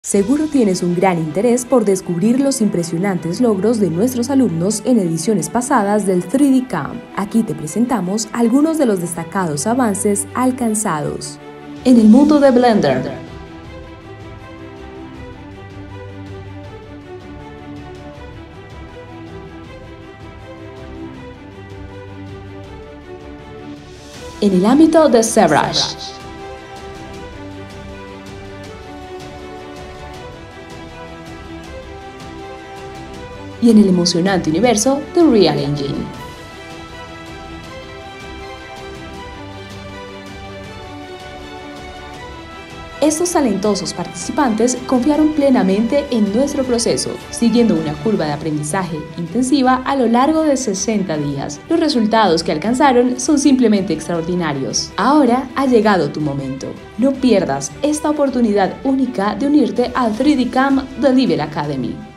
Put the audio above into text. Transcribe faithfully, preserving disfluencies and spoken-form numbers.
Seguro tienes un gran interés por descubrir los impresionantes logros de nuestros alumnos en ediciones pasadas del tres D Camp. Aquí te presentamos algunos de los destacados avances alcanzados en el mundo de Blender. En el ámbito de ZBrush. Y en el emocionante universo de Unreal Engine. Estos talentosos participantes confiaron plenamente en nuestro proceso, siguiendo una curva de aprendizaje intensiva a lo largo de sesenta días. Los resultados que alcanzaron son simplemente extraordinarios. Ahora ha llegado tu momento. No pierdas esta oportunidad única de unirte al tres D Camp de Level Academy.